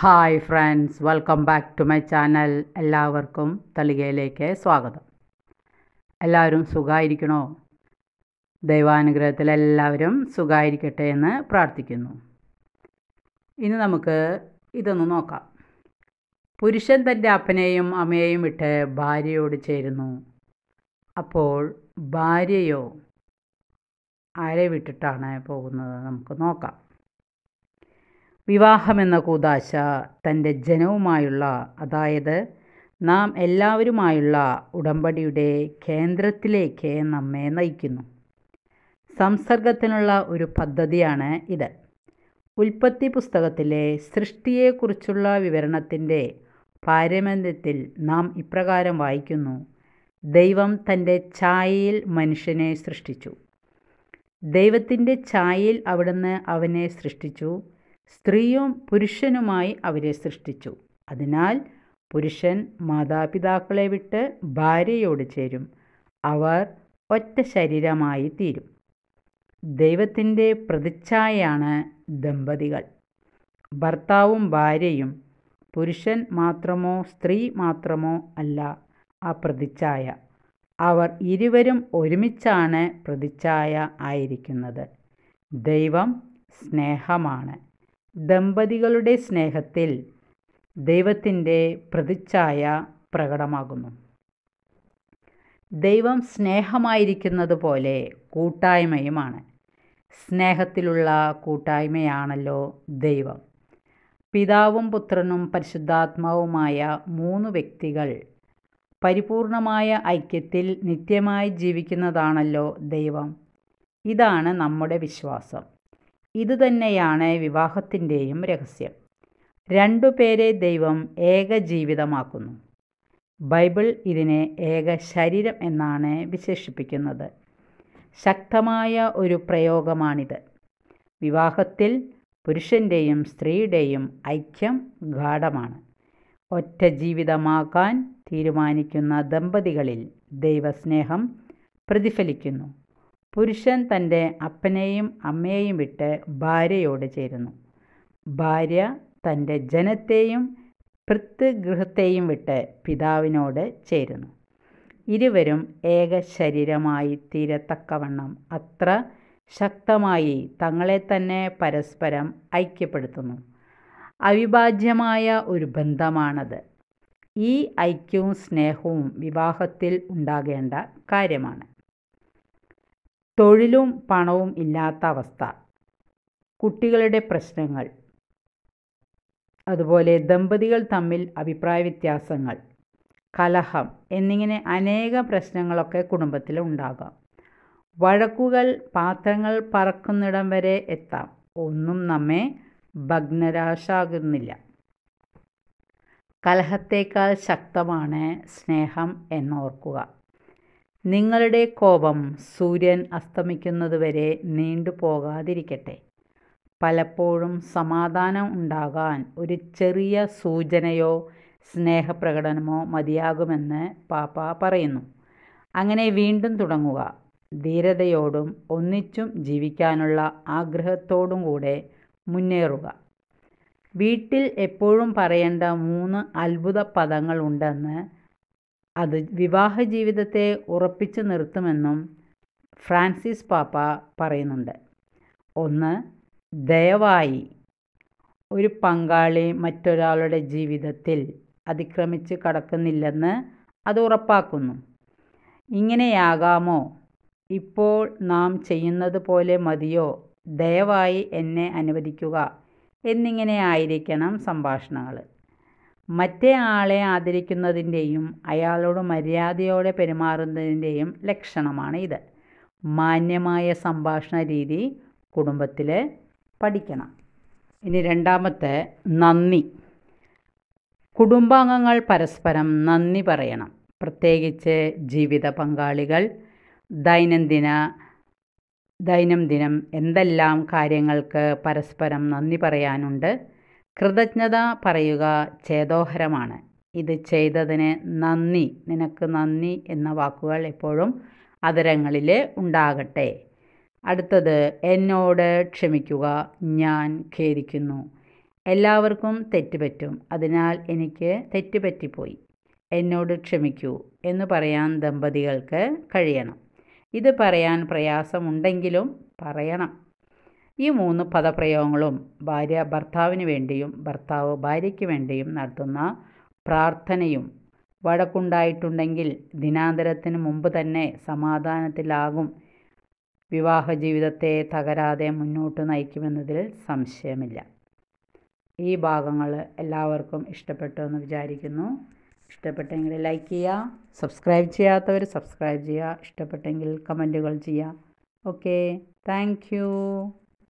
Hi friends, welcome back to my channel. എല്ലാവർക്കും തളികയിലേക്ക് സ്വാഗതം. എല്ലാവരും സുഖമായിരിക്കണോ? ദൈവാനുഗ്രഹത്തിൽ എല്ലാവരും സുഖമായിരിക്കട്ടെ എന്ന് പ്രാർത്ഥിക്കുന്നു. ഇനി നമുക്ക് ഇതൊന്ന് നോക്കാം. പുരുഷൻ തൻ്റെ അപ്പനെയും അമ്മയെയും വിട്ട് ഭാര്യയോട് ചേരുന്നു. അപ്പോൾ ഭാര്യയോ ആരെ വിട്ടിട്ടാണ് പോകുന്നത്? നമുക്ക് നോക്കാം. വിവാഹമെന്ന കൂദാശ തൻ്റെ ജനവുമായുള്ള, അതായത് നാം എല്ലാവരുമായുള്ള ഉടമ്പടിയുടെ കേന്ദ്രത്തിലേക്ക് നമ്മെ നയിക്കുന്നു. സംസർഗത്തിനുള്ള ഒരു പദ്ധതിയാണ് ഇത്. ഉൽപ്പത്തി പുസ്തകത്തിലെ സൃഷ്ടിയെക്കുറിച്ചുള്ള വിവരണത്തിൻ്റെ പാരമ്യത്തിൽ നാം ഇപ്രകാരം വായിക്കുന്നു: ദൈവം തൻ്റെ ഛായയിൽ മനുഷ്യനെ സൃഷ്ടിച്ചു. ദൈവത്തിൻ്റെ ഛായയിൽ അവിടുന്ന് അവനെ സൃഷ്ടിച്ചു. സ്ത്രീയും പുരുഷനുമായി അവരെ സൃഷ്ടിച്ചു. അതിനാൽ പുരുഷൻ മാതാപിതാക്കളെ വിട്ട് ഭാര്യയോട് ചേരും. അവർ ഒറ്റ ശരീരമായി തീരും. ദൈവത്തിൻ്റെ പ്രതിച്ഛായയാണ് ദമ്പതികൾ. ഭർത്താവും ഭാര്യയും പുരുഷൻ മാത്രമോ സ്ത്രീ മാത്രമോ അല്ല ആ പ്രതിച്ഛായ. അവർ ഇരുവരും ഒരുമിച്ചാണ് പ്രതിച്ഛായ ആയിരിക്കുന്നത്. ദൈവം സ്നേഹമാണ്. ദമ്പതികളുടെ സ്നേഹത്തിൽ ദൈവത്തിൻ്റെ പ്രതിച്ഛായ പ്രകടമാകുന്നു. ദൈവം സ്നേഹമായിരിക്കുന്നത് പോലെ കൂട്ടായ്മയുമാണ്. സ്നേഹത്തിലുള്ള കൂട്ടായ്മയാണല്ലോ ദൈവം. പിതാവും പുത്രനും പരിശുദ്ധാത്മാവുമായ 3 വ്യക്തികൾ പരിപൂർണമായ ഐക്യത്തിൽ നിത്യമായി ജീവിക്കുന്നതാണല്ലോ ദൈവം. ഇതാണ് നമ്മുടെ വിശ്വാസം. ഇതുതന്നെയാണ് വിവാഹത്തിൻ്റെയും രഹസ്യം. 2 പേരെ ദൈവം ഏക ജീവിതമാക്കുന്നു. ബൈബിൾ ഇതിനെ ഏക ശരീരം എന്നാണ് വിശേഷിപ്പിക്കുന്നത്. ശക്തമായ ഒരു പ്രയോഗമാണിത്. വിവാഹത്തിൽ പുരുഷൻ്റെയും സ്ത്രീയുടെയും ഐക്യം ഗാഢമാണ്. ഒറ്റ ജീവിതമാക്കാൻ തീരുമാനിക്കുന്ന ദമ്പതികളിൽ ദൈവസ്നേഹം പ്രതിഫലിക്കുന്നു. പുരുഷൻ തൻ്റെ അപ്പനെയും അമ്മയെയും വിട്ട് ഭാര്യയോട് ചേരുന്നു. ഭാര്യ തൻ്റെ ജനത്തെയും പിതൃഗൃഹത്തെയും വിട്ട് പിതാവിനോട് ചേരുന്നു. ഇരുവരും ഏക ശരീരമായി തീരത്തക്കവണ്ണം അത്ര ശക്തമായി തങ്ങളെ തന്നെ പരസ്പരം ഐക്യപ്പെടുത്തുന്നു. അവിഭാജ്യമായ ഒരു ബന്ധമാണത്. ഈ ഐക്യവും സ്നേഹവും വിവാഹത്തിൽ ഉണ്ടാകേണ്ട കാര്യമാണ്. തൊഴിലും പണവും ഇല്ലാത്ത അവസ്ഥ, കുട്ടികളുടെ പ്രശ്നങ്ങൾ, അതുപോലെ ദമ്പതികൾ തമ്മിൽ അഭിപ്രായ വ്യത്യാസങ്ങൾ, കലഹം എന്നിങ്ങനെ അനേക പ്രശ്നങ്ങളൊക്കെ കുടുംബത്തിൽ ഉണ്ടാകാം. വഴക്കുകൾ പാത്രങ്ങൾ പറക്കുന്നിടം വരെ എത്താം. ഒന്നും നമ്മെ ഭഗ്നരാശാകുന്നില്ല. കലഹത്തേക്കാൾ ശക്തമാണ് സ്നേഹം എന്നോർക്കുക. നിങ്ങളുടെ കോപം സൂര്യൻ അസ്തമിക്കുന്നതുവരെ നീണ്ടുപോകാതിരിക്കട്ടെ. പലപ്പോഴും സമാധാനം ഉണ്ടാകാൻ ഒരു ചെറിയ സൂചനയോ സ്നേഹപ്രകടനമോ മതിയാകുമെന്ന് പാപ്പ പറയുന്നു. അങ്ങനെ വീണ്ടും തുടങ്ങുക. ധീരതയോടും ഒന്നിച്ചും ജീവിക്കാനുള്ള ആഗ്രഹത്തോടും കൂടെ മുന്നേറുക. വീട്ടിൽ എപ്പോഴും പറയേണ്ട 3 അത്ഭുത പദങ്ങൾ ഉണ്ടെന്ന് അത് വിവാഹ ജീവിതത്തെ ഉറപ്പിച്ചു നിർത്തുമെന്നും ഫ്രാൻസിസ് പാപ്പ പറയുന്നുണ്ട്. 1. ദയവായി. ഒരു പങ്കാളി മറ്റൊരാളുടെ ജീവിതത്തിൽ അതിക്രമിച്ച് കടക്കുന്നില്ലെന്ന് അത് ഉറപ്പാക്കുന്നു. ഇങ്ങനെയാകാമോ? ഇപ്പോൾ നാം ചെയ്യുന്നത് പോലെ മതിയോ? ദയവായി എന്നെ അനുവദിക്കുക എന്നിങ്ങനെ ആയിരിക്കണം സംഭാഷണങ്ങൾ. മറ്റേ ആളെ ആദരിക്കുന്നതിൻ്റെയും അയാളോട് മര്യാദയോടെ പെരുമാറുന്നതിൻ്റെയും ലക്ഷണമാണ് ഇത്. മാന്യമായ സംഭാഷണ രീതി കുടുംബത്തിൽ പഠിക്കണം. ഇനി 2. നന്ദി. കുടുംബാംഗങ്ങൾ പരസ്പരം നന്ദി പറയണം. പ്രത്യേകിച്ച് ജീവിത പങ്കാളികൾ. ദൈനംദിനം എന്തെല്ലാം കാര്യങ്ങൾക്ക് പരസ്പരം നന്ദി പറയാനുണ്ട്. കൃതജ്ഞത പറയുക ചേതോഹരമാണ്. ഇത് ചെയ്തതിന് നന്ദി, നിനക്ക് നന്ദി എന്ന വാക്കുകൾ എപ്പോഴും അധരങ്ങളിൽ ഉണ്ടാകട്ടെ. അടുത്തത്, എന്നോട് ക്ഷമിക്കുക, ഞാൻ ഖേദിക്കുന്നു. എല്ലാവർക്കും തെറ്റ് പറ്റും, അതിനാൽ എനിക്ക് തെറ്റ് പറ്റിപ്പോയി, എന്നോട് ക്ഷമിക്കൂ എന്ന് പറയാൻ ദമ്പതികൾക്ക് കഴിയണം. ഇത് പറയാൻ പ്രയാസമുണ്ടെങ്കിലും പറയണം. ഈ 3 പദപ്രയോഗങ്ങളും ഭാര്യ ഭർത്താവിന് വേണ്ടിയും ഭർത്താവ് ഭാര്യയ്ക്ക് വേണ്ടിയും നടത്തുന്ന പ്രാർത്ഥനയും. വഴക്കുണ്ടായിട്ടുണ്ടെങ്കിൽ ദിനാന്തരത്തിന് മുമ്പ് തന്നെ സമാധാനത്തിലാകും വിവാഹ ജീവിതത്തെ തകരാതെ മുന്നോട്ട് നയിക്കുമെന്നതിൽ സംശയമില്ല. ഈ ഭാഗങ്ങൾ എല്ലാവർക്കും ഇഷ്ടപ്പെട്ടു എന്ന് വിചാരിക്കുന്നു. ഇഷ്ടപ്പെട്ടെങ്കിൽ ലൈക്ക് ചെയ്യുക, സബ്സ്ക്രൈബ് ചെയ്യാത്തവർ സബ്സ്ക്രൈബ് ചെയ്യുക, ഇഷ്ടപ്പെട്ടെങ്കിൽ കമൻറ്റുകൾ ചെയ്യുക. Okay, thank U.